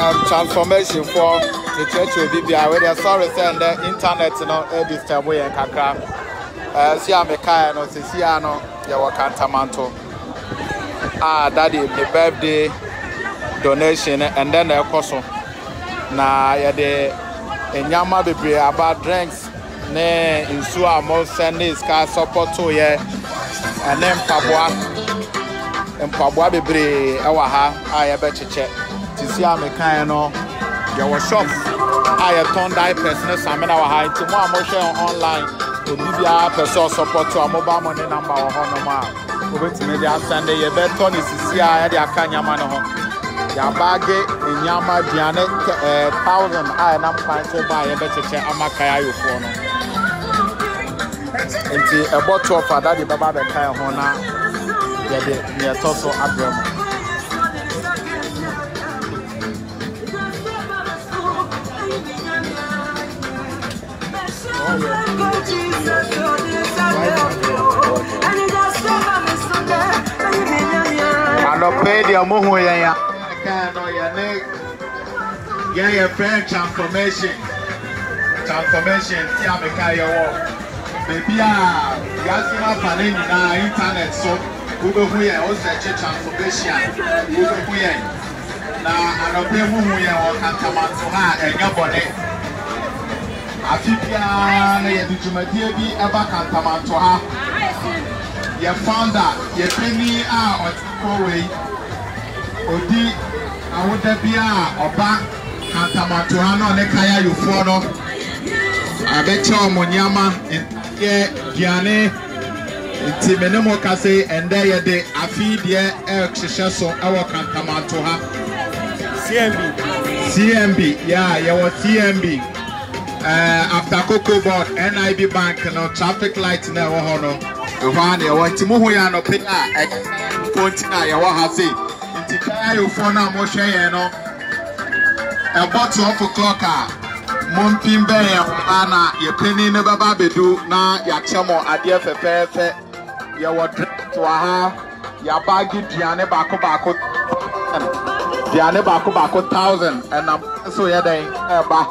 transformation for the church will be where they sorry send the internet no disturb we kakra see am kai no see ano ya wakantamanto daddy the birthday donation and then the koso na ya de enyama bebre about drinks ne insu amo send is ka support to ye and then mpaboa bebre ewa ha ya be cheche see am kind no there was shops I turn diapers no samena wa high to more share online to bibia person support to mobile money number or no ma obeti me dia Sunday ye be turn is see ya dia kanyama no ho ya bage enyama diane 1000 na mpan so ba ye be cheche amaka ya yofo no enti a bottle of that the baba be kan ho na ye de me to so abrem Anopedia mohu ya no ya ne ya friend transformation ti ameka ya wo baby ya sima paneni na internet so ubehu ya o search transformation ubehu ya na anope mohu ya o kantamanto ha enya bone afibia na ye dujumadie bi eba kantamanto ha ye founder ye penny otikowei odi awoda bia oba kantamanto ha no ne kaya yofo no abeche omonyama ye giane nti menemo kase ende ye de afidie hwehwe so ewo kantamanto ha CMB yeah ye wo CMB after Coco board NIB bank no traffic light na wo ho no one ya want mo ho ya no pe point na ya wo ha say nti kaya yo phone na mo hwe ye no a bottle of clock mon pimbe ya ana ye penny ne baba bedu na ya chemo ade fefefe ya wo to ha ya bagi diane bako 1000 and so ya den ba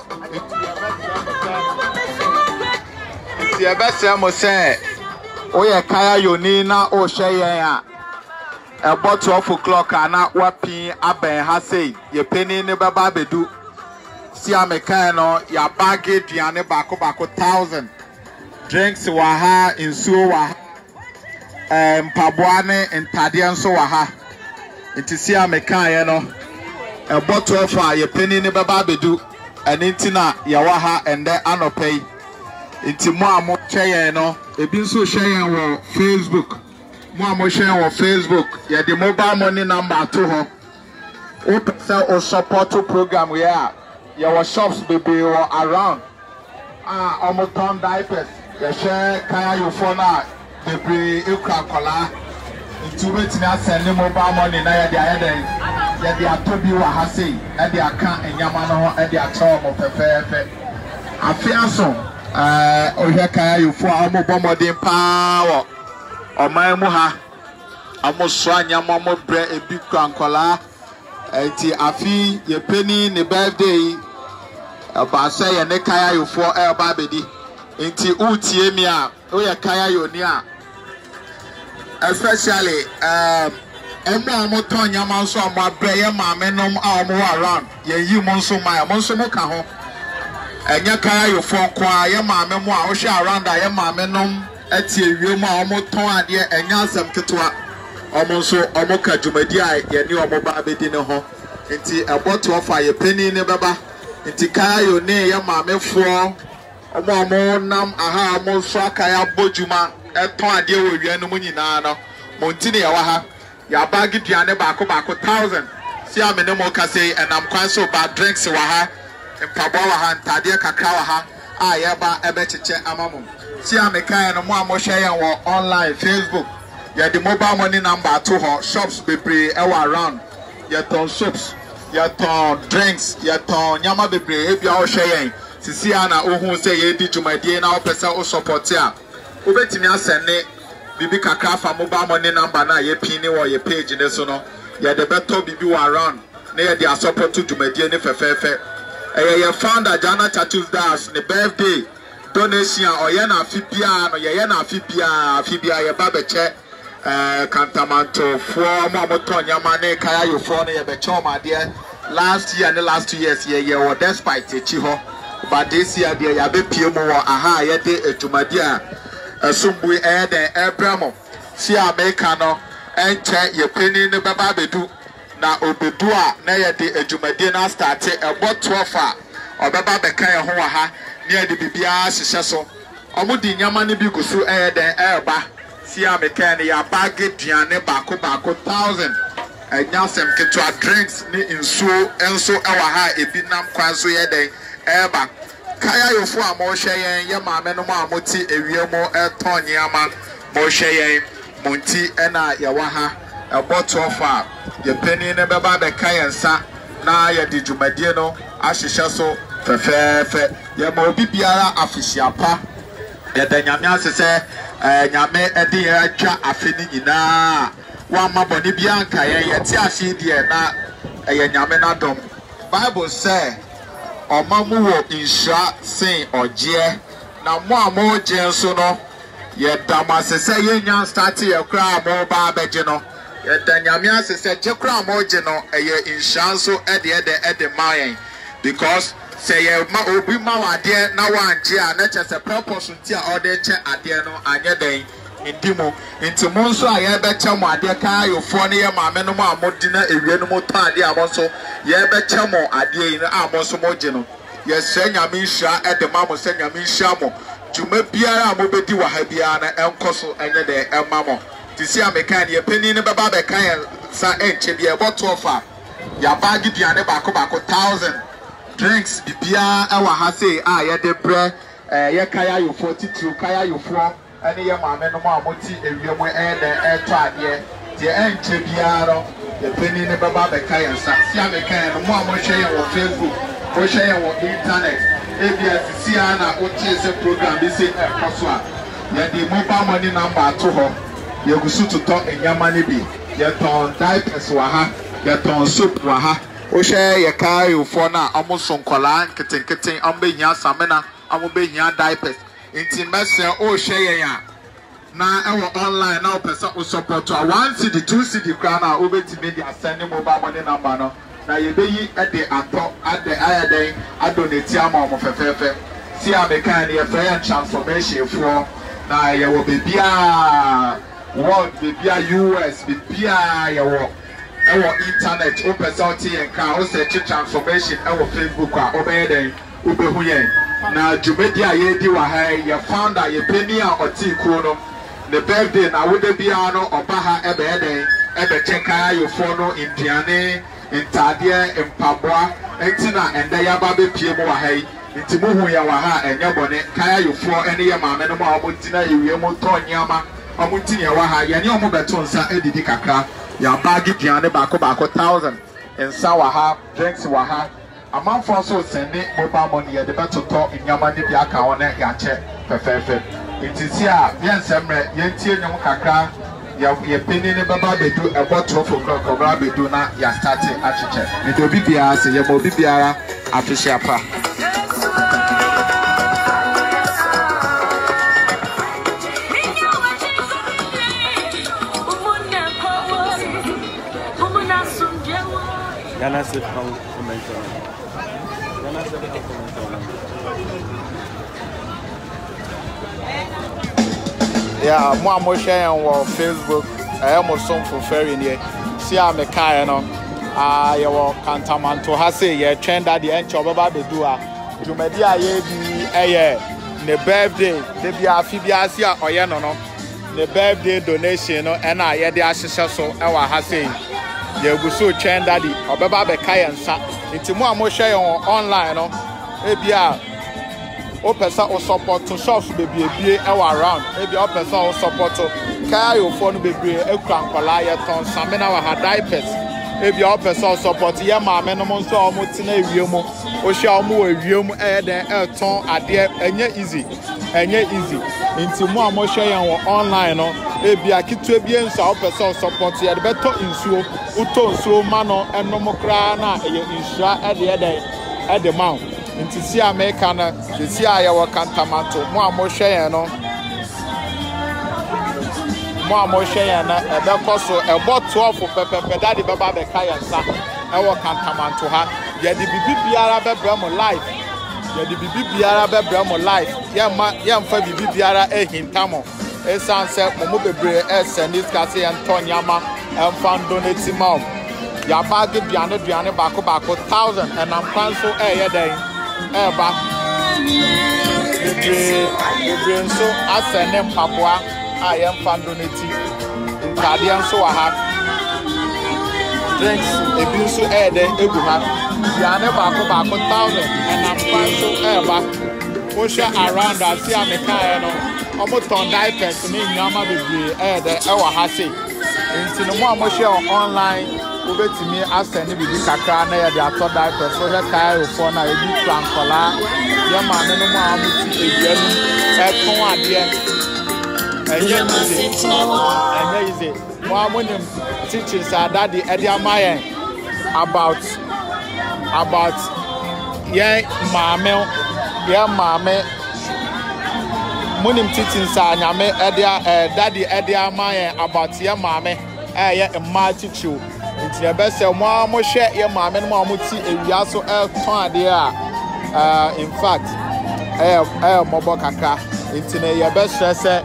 ti ebese mo say oye kaya yoni na o hwe a bottle of clock na wapin aben ha say ye penny ne baba bedu si ameka no ya bagi diane bako 1000 drinks wa ha insuo wa mpaboa ne ntade nso wa ha nti si ameka ye no a bottle of ye penny ne baba bedu anintina ya wa ha ende anopei nti mo amo hye no ebi nso hye wo Facebook mo amo hye wo Facebook ye the mobile money number to ho o pesa o support program we are ye wo shops bebe wo around omo turn diapers ye share kaya yo phone na bebe ekra kola nti wetin asend mobile money na ye dey ayeden ye dey atobi wa ha sei e dey aka enyama no ho e dey acha omo pefefe afiaso ohia kaya yofo amo bomodin pawo oman mu ha amo so anyama mo bre ebi kwankola enti afi ye penny ne birthday ba say ye ne kaya yofo e ba bedi enti utie mi a ohia kaya yoni a especially amo ton nyama so amo bre ye maamenom amo around ye yi mo nso mo ka ho enya kaya yo fon kwa ye maame mu a wo hwe around a ye maame nom atie wiem a omo ton ade enya asem ketwa omo nso omo ka dwumadi a ye ne omo ba bedi ne ho nti eboto ofa ye penny ne beba nti kaya yo ne ye maame fo omo nam aha omo so akaya bojuma eton ade wo wianu mu nyina no mo nti ne ye wa ha ya bagi duane bako 1000 si amene mo ka sei enam kwan so ba drinks wa ha mpaboa wa ha ntade kakra wa ha ye ba ebe cheche amamum si ameka no mo amhwe yen wo online Facebook ya the mobile money number to ho shops bebre e wa around ya ton soaps ya ton drinks ya ton nyama bebre e bia wo hwe yen sisi ana ohun se ye di dwumadie na wo pesa o support a obetimi asenne bibi kakra fa mobile money number na ye pin ni wo ye page ne so no ya the better bibi wa around na yɛ de asɔpɔto dwumadie ne fɛfɛɛfɛ ɛyɛ founder Jana Tattoos Das ne birthday donation a ɔyɛ na afi bia no yɛyɛ na afi bia yɛ ba bɛkyɛ kantamanto for mo amoto nyama ne kaya yo for no yɛbɛkyɛ ɔmo adeɛ last year and last 2 years yɛ wɔ despite echi hɔ but this year deɛ yɛabɛpie mu wɔ aha yɛde adwumadi a ɛsombu ɛyɛ dɛn ɛbrɛmo si America no ɛnkyɛ yɛpɛni ne bɛba bedu na obedu a na yɛde adwumadi na start ɛbɔ 12 a ɔbɛba bɛka yɛ ho wɔ ha ne yɛde bibia hyehyɛ so ɔmo di nyama ne bi gu so ɛyɛ dɛn ɛɛba si America ne yɛ bag duane baako 1000 nyasem ketwa drinks ni nsuo enso ewa ha ebi nam kwan so ye den eba kaya yofo a mo hwe yen ye maame no mo amoti ewie mo eton nyama mo hwe yen monti ena ye wa ha eboto fa ye pani ne beba be kayen sa na ye di dwumadie no ahyehye so fefefe ye ma obi biara afisiapa ye da nyame asese nyame ede ye atwa afeni nyinaa wa maboni bianka yɛte ase die na nyame na dom Bible say omamu wo insha sen oje na mo amoje so no yedamasese yenya start ye kra mo ba beje no yedanyame asese je kra mo je no insha so ede mayen because say ye ma obi ma wade na wanje a na chese purpose nti a ode che ade no anye den indimo inti monso a ye becha mo ade ka ayofo ne ye maame no mo amodina ewie no mo to ade amonso ye becha mo ade yi no amonso mo je no ye se nyame nhia ede ma mo se nyame nhia mo dwuma biara mo bedi wa ha biara na enkoso enye de ema mo tisi America ne ye pani ne beba be kan sa enche bi e bottle fa ya bag duane baako 1000 drinks bibia e wa ha sei a ye de bre ye kaya ayofo titru kaya ayofo ani ye maame no mo amoti ewie mo to ade tie enche biara ye pani ne baba be kan sa si America no mo amohwe ye wo Facebook mo hwe ye wo internet ABS si ana o chese program bi se ekoso a ye di mobile money number to ho ye gusu to enyama ne bi ye ton diapers wa ha ye ton soap wa ha o hwe ye kai ufo na amoso nkola nketen ambehia samena amobehia diapers inti mese o hwe ye ya na ewo online na o pesa o support a 1 cedi 2 cedi kra na o betime di asend mobile money number no na ye beyi ede ato ade ayaden adonate ama mo fefefe si America ne ye free transformation for na ye wo bebia world bebia US bebia ye wo ewo internet o pesa o tie nka o search transformation ewo Facebook a o be den o be hu yen na dwumadi a ye di wa ha ye founder ye pani a oti ku no the birthday na wo de bia no oba ha ebe den ebe cheka yo fo no indiane intade empaboa entina ende ya ba be pie mo wa ha yi nti mo hu ya wa ha enye bone kaya yo fo ene ye maame no mo a mo tina ewie mo to nyama omo ntini ya wa ha ye ne omo beto nsa edidi kakra ya bagi piane baako 1000 ensa wa ha drinks wa ha amanfo so sende mobile money ye de beto to nyama ne bi aka wona ya che fefefe intisi a ye nsemre ye ntie nyom kakra ye peni ne baba bedu e bottle for kobra bedu na ya start achiche me do bibia se ye mo bibia afihia pa Ghana se commenter. Ghana se commenter. Yeah, mo share on Facebook. I am some for ferry near. See America no. You will Kantamanto ha say ye trend that the encho baba be do a. Dwumadi a ye bi ne birthday de bia fibia sia oye no no. Ne birthday donation no e na ye de ahyehye so e wa ha say. Ye go so trend that the obaba be kai ensa. Nti mo share on online no. E bia o pesa o support to shops baby ebie e wa around e bia o pesa o support to kai o fo no bebre ekura nkwala ye ton samena wa ha diapers ebi a person support ye maame no mo so omo tina ewiem o hia omo ewiem den ton ade enye easy nti mo a mo hwe yan wo online no ebi akitu ebi enso a person support ye de beto nsuo uto nsuo ma no enom kra na eye insura ede ma nti si America na si a ye wo kantamanto mo a mo hwe yan no mo amoshe ya na ebe koso ebo 12 pepepe daddy baba be ka yansa e wo kantamanto ha ye di bibi biara be bra mo life ye di bibi biara be bra mo life ye mfa bibi biara e hintamo e sanse mo bebre e sendis kase ye ntonyama e mfa donate ma ya ba ge duane bako 1000 and am kanso e ye den e ba bebre so asene mpaboa I am fandoneti Guardian so I have drinks a bill air egu ha Diane bako 1000 and I'm fine so ever push around and see me no almost on diapers me nyama bebre there ewa ha say nti no mo share online obetimi asend bibi kakra na ye dey ato diapers so he kai for na ebi trankola ye ma me no mo amuti ebianu ton ade easy. One teachings are that the Eddie Amayen about mame. Monim teachings are nyame daddy Eddie Amayen about mame teach you. It's the best mo share your mame mo amuti ewia so ton ade in fact mobo kaka intine your best say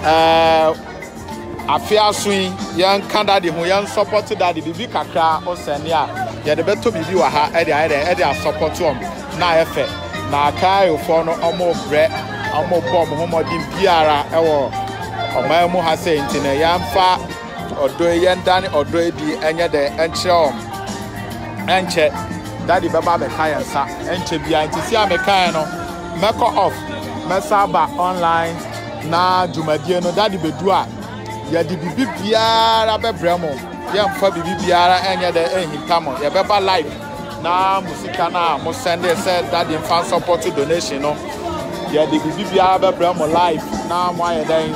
afia swing yan kanda de ho yan support that the bibi kakra o sene a ye de beto bibi wa ha e de support om na efe na kai fo no omo bre omo bom ho modin biara e wo omamu ha se ntine yan fa odo yen dan odo bi enye de enche om enche daddy baba be kai nsa enche bia ntisi amekai no meko off mesaba online na jumadie no daddy bedu a ya di bibi biara bebremo ya mfa bibi biara enye de ehintamo ya beba live na musika na mo send say daddy fan support donation no ya di bibi biara bebremo live na mo ayeden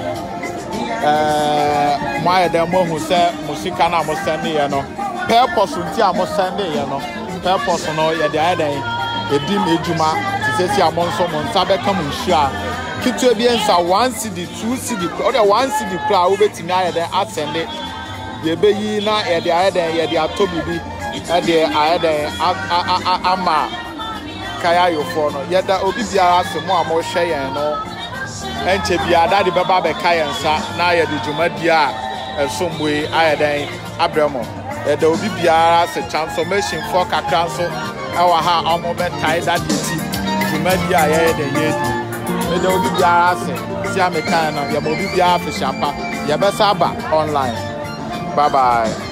mo hu say musika na mo send ye no purpose nti a mo send ye no purpose no ya de ayeden edim ejuma tisesi amonso mo nsa be kam nhia kitu ebiensa 1 cd 2 cd or the 1 cd kra wo betimi ayede asende ye beyi na ye de ayede ye de atobibi e de ayede ama kaya yofo no ye da obi biara se mo amo hwe yen no enche bia da de beba be kaya nsa na ye de dwumadi a esombwe ayede abremo ye da obi biara se transformation for kakra so ewa ha omo be tai da de ti dwumadi a ye de ye me de obi biara se si amekan no ye mo obi biara fe shapa ye be saba online. Bye bye.